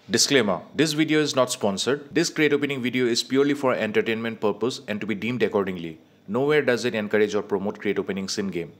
Disclaimer: this video is not sponsored. This crate opening video is purely for entertainment purpose and to be deemed accordingly. Nowhere does it encourage or promote crate openings in game.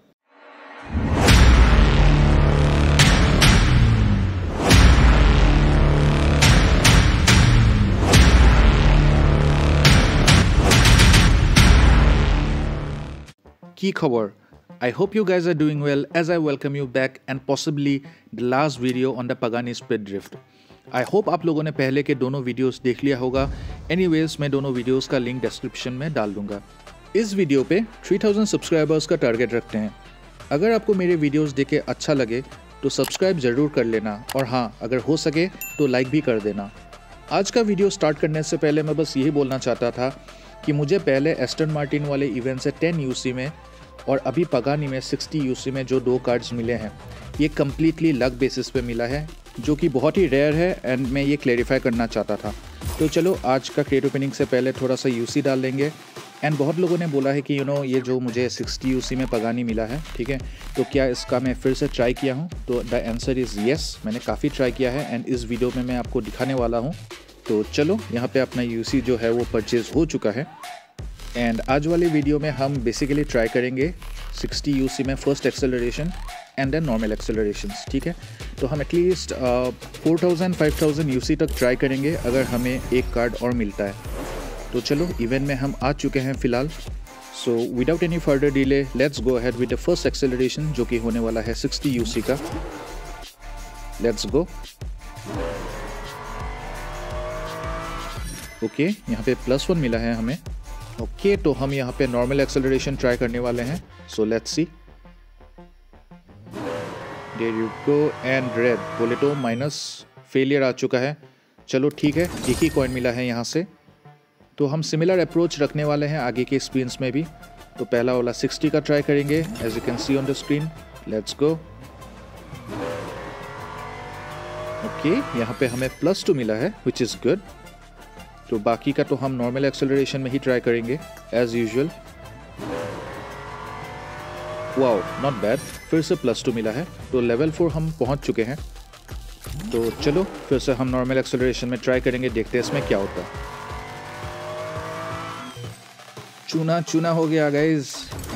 Key cover. I hope you guys are doing well as I welcome you back and possibly the last video on the Pagani Spindrift. I hope आप लोगों ने पहले के दोनों videos देख लिया होगा. Anyways, मैं दोनों वीडियोस का लिंक डिस्क्रिप्शन में डाल दूंगा. इस वीडियो पे 3000 सब्सक्राइबर्स का टारगेट रखते हैं. अगर आपको मेरे वीडियोस देखे अच्छा लगे तो सब्सक्राइब ज़रूर कर लेना और हाँ, अगर हो सके तो लाइक भी कर देना. आज का वीडियो स्टार्ट करने से पहले मैं बस यही बोलना चाहता था कि मुझे पहले एस्टन मार्टिन वाले इवेंट से 10 यूसी में और अभी पगानी में 60 यूसी में जो 2 कार्ड्स मिले हैं, ये कम्प्लीटली लक बेसिस पे मिला है, जो कि बहुत ही रेयर है एंड मैं ये क्लेरिफाई करना चाहता था. तो चलो आज का क्रेट ओपनिंग से पहले थोड़ा सा यूसी डाल लेंगे. एंड बहुत लोगों ने बोला है कि ये जो मुझे 60 यूसी में पगानी मिला है, ठीक है, तो क्या इसका मैं फिर से ट्राई किया हूँ? तो द आंसर इज़ येस, मैंने काफ़ी ट्राई किया है एंड इस वीडियो में मैं आपको दिखाने वाला हूँ. तो चलो यहाँ पे अपना यूसी जो है वो परचेज़ हो चुका है. एंड आज वाली वीडियो में हम बेसिकली ट्राई करेंगे 60 यूसी में first acceleration and then normal accelerations, ठीक है. तो हम एटलीस्ट 4000-5000 यूसी तक ट्राई करेंगे अगर हमें एक कार्ड और मिलता है. तो चलो इवेंट में हम आ चुके हैं फ़िलहाल. So without any further delay let's go ahead with the first acceleration, जो कि होने वाला है 60 यूसी का. Let's go. ओके, यहाँ पे +1 मिला है हमें. ओके, तो हम यहाँ पे नॉर्मल एक्सेलरेशन ट्राई करने वाले हैं. So let's see. There you go and red बोले तो माइनस फेलियर आ चुका है. चलो ठीक है, एक ही कॉइन मिला है यहाँ से. तो हम सिमिलर अप्रोच रखने वाले हैं आगे के स्पिन्स में भी. तो पहला वाला 60 का ट्राई करेंगे as you can see on the screen. Let's go. Okay, यहाँ पे हमें +2 मिला है विच इज़ गुड. तो बाकी का तो हम नॉर्मल एक्सेलरेशन में ही ट्राई करेंगे as usual. Wow, not bad. फिर से +2 मिला है. तो लेवल 4 हम पहुंच चुके हैं. तो चलो फिर से हम नॉर्मल एक्सेलरेशन में ट्राई करेंगे, देखते हैं इसमें क्या होता है. चूना चूना हो गया गाइज.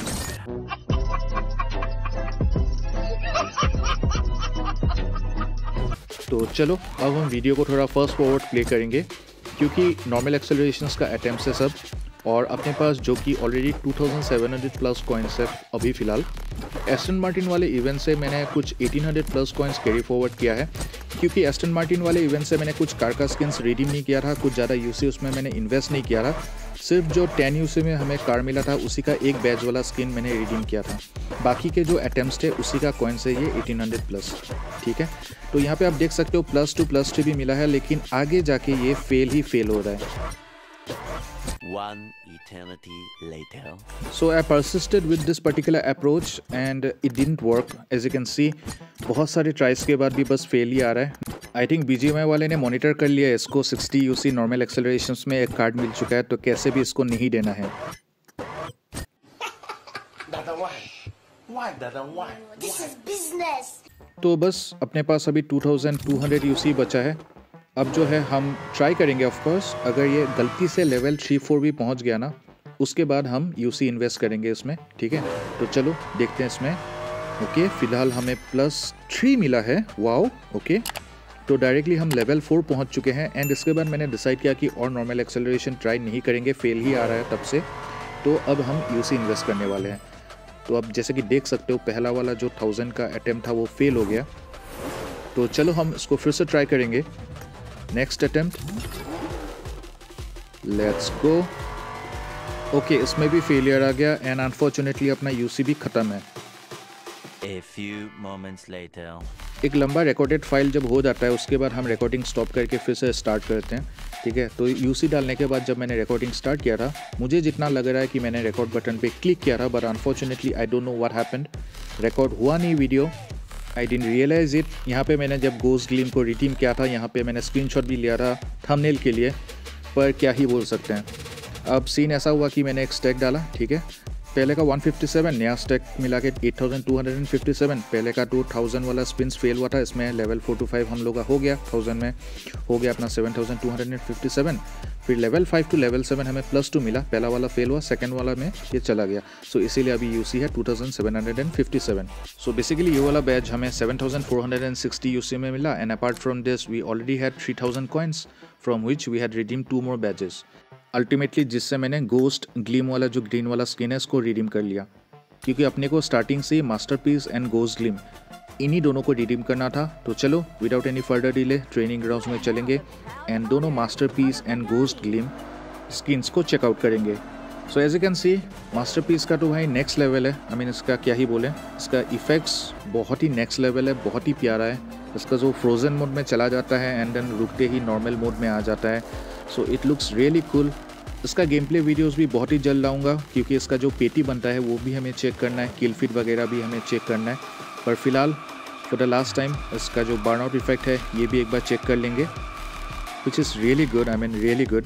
तो चलो अब हम वीडियो को थोड़ा फास्ट फॉरवर्ड प्ले करेंगे, क्योंकि नॉर्मल एक्सेलरेशंस का अटेम्प्ट है सब, और अपने पास जो कि ऑलरेडी 2700 प्लस कॉइन्स है अभी फ़िलहाल. एस्टन मार्टिन वाले इवेंट से मैंने कुछ 1800 प्लस कॉइन्स कैरी फॉरवर्ड किया है, क्योंकि एस्टन मार्टिन वाले इवेंट से मैंने कुछ कार का स्किन्स रिडीम नहीं किया था, कुछ ज़्यादा यूसी उसमें मैंने इन्वेस्ट नहीं किया था. सिर्फ जो 10 यूसी में हमें कार मिला था उसी का एक बैच वाला स्किन मैंने रिडीम किया था. बाकी के जो अटेम्प्ट थे उसी का कॉइन्स है ये 1800 प्लस, ठीक है. तो यहाँ पे आप देख सकते हो +2 +3 भी मिला है, लेकिन आगे जाके ये फेल हो रहा है. One eternity later. So I persisted with this particular approach and it didn't work. As you can see, बहुत सारे ट्राइज के बाद भी बस फेल ही आ रहा है. आई थिंक BGMI वाले ने मॉनिटर कर लिया इसको. 60 यूसी नॉर्मल एक्सेलरेशंस में एक कार्ड मिल चुका है, तो कैसे भी इसको नहीं देना है. This is business. तो बस अपने पास अभी 2200 यूसी बचा है. अब जो है हम ट्राई करेंगे ऑफ कोर्स. अगर ये गलती से लेवल 3-4 भी पहुंच गया ना, उसके बाद हम यूसी इन्वेस्ट करेंगे इसमें, ठीक है. तो चलो देखते हैं इसमें. ओके, फ़िलहाल हमें +3 मिला है. Wow, okay. तो डायरेक्टली हम लेवल 4 पहुंच चुके हैं. एंड इसके बाद मैंने डिसाइड किया कि और नॉर्मल एक्सेलरेशन ट्राई नहीं करेंगे, फेल ही आ रहा है तब से. तो अब हम यूसी इन्वेस्ट करने वाले हैं. तो अब जैसे कि देख सकते हो पहला वाला जो 1000 का अटेम्प्ट था वो फेल हो गया. तो चलो हम इसको फिर से ट्राई करेंगे. Next attempt. Let's go. Okay, इसमें भी फेलियर आ गया एंड अनफॉर्चुनेटली अपना यूसी भी ख़त्म है. A few moments later. एक लंबा रिकॉर्डेड फाइल जब हो जाता है उसके बाद हम रिकॉर्डिंग स्टॉप करके फिर से स्टार्ट करते हैं, ठीक है. तो यूसी डालने के बाद जब मैंने रिकॉर्डिंग स्टार्ट किया था, मुझे जितना लग रहा है कि मैंने रिकॉर्ड बटन पे क्लिक किया था, but unfortunately I don't know what happened. Record हुआ नहीं video. I didn't realise it. यहाँ पे मैंने जब गोस्ट ग्लिम को रिडीम किया था, यहाँ पे मैंने स्क्रीनशॉट भी लिया था थंबनेल के लिए, पर क्या ही बोल सकते हैं. अब सीन ऐसा हुआ कि मैंने एक स्टैक डाला, ठीक है. पहले का 157, नया स्टैक मिला के 8257, पहले का 2000 वाला स्पिन्स फेल हुआ था, इसमें लेवल 4 to 5 हम लोग का हो गया, 1000 में हो गया अपना 7257, फिर लेवल 5 to लेवल 7 हमें +2 मिला, पहला वाला फेल हुआ, सेकंड वाला में ये चला गया, सो इसीलिए अभी यूसी है 2757। सो बेसिकली ये वाला बैच हमें 7460 यूसी में मिला, and apart from this we already had 3000 coins from which we had redeem 2 more batches. Ultimately जिससे मैंने गोस्ट ग्लीम वाला जो ग्रीन वाला स्किन है इसको रिडीम कर लिया, क्योंकि अपने को स्टार्टिंग से मास्टरपीस एंड गोस्ट ग्लीम इन्हीं दोनों को रिडीम करना था। तो चलो without any further delay training grounds में चलेंगे एंड दोनों masterpiece and ghost gleam skins को चेकआउट करेंगे। So as you can see masterpiece का तो भाई नेक्स्ट लेवल है, आई मीन इसका क्या ही बोलें, इसका इफेक्ट्स बहुत ही नेक्स्ट लेवल है, बहुत ही प्यारा है। इसका जो फ्रोजन मोड में चला जाता है एंड देन रुकते ही नॉर्मल मोड में आ जाता है, so it looks really cool. इसका गेम प्ले वीडियोज़ भी बहुत ही जल्द लाऊंगा, क्योंकि इसका जो पेटी बनता है वो भी हमें चेक करना है, किल फीड वगैरह भी हमें चेक करना है। पर फिलहाल फॉर द लास्ट टाइम इसका जो बर्न आउट इफेक्ट है ये भी एक बार चेक कर लेंगे, which is really good, I mean really good.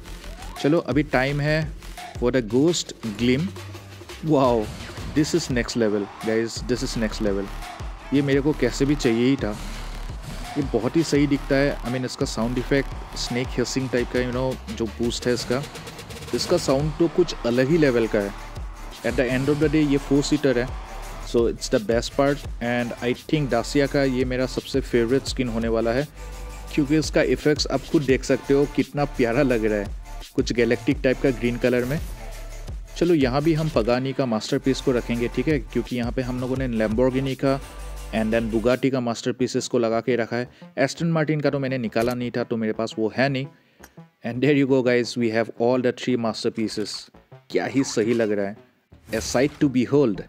चलो अभी टाइम है for the ghost gleam. Wow, this is next level guys, this is next level. ये मेरे को कैसे भी चाहिए ही था, ये बहुत ही सही दिखता है। आई मीन इसका sound effect snake hissing type का जो बूस्ट है इसका साउंड तो कुछ अलग ही लेवल का है। At the end of the day ये 4 सीटर है, so it's the best part, and I think Dacia का ये मेरा सबसे फेवरेट स्किन होने वाला है, क्योंकि इसका इफेक्ट्स आप खुद देख सकते हो कितना प्यारा लग रहा है, कुछ गैलेक्टिक टाइप का ग्रीन कलर में। चलो यहाँ भी हम पगानी का मास्टरपीस को रखेंगे, ठीक है, क्योंकि यहाँ पे हम लोगों ने लैम्बोर्गिनी का एंड देन बुगाटी का मास्टरपीसेस को लगा के रखा है। एस्टन मार्टिन का तो मैंने निकाला नहीं था, तो मेरे पास वो है नहीं। And there you go guys, we have all the 3 masterpieces. क्या ही सही लग रहा है, a sight to behold.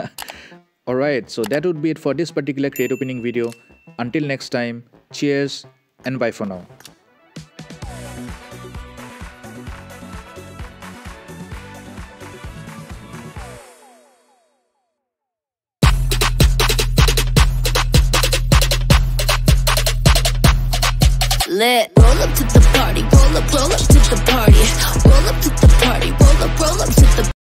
Alright, so that would be it for this particular crate opening video. Until next time, cheers and bye for now. Lit. Roll up to the party, roll up to the party, roll up to the party, roll up to the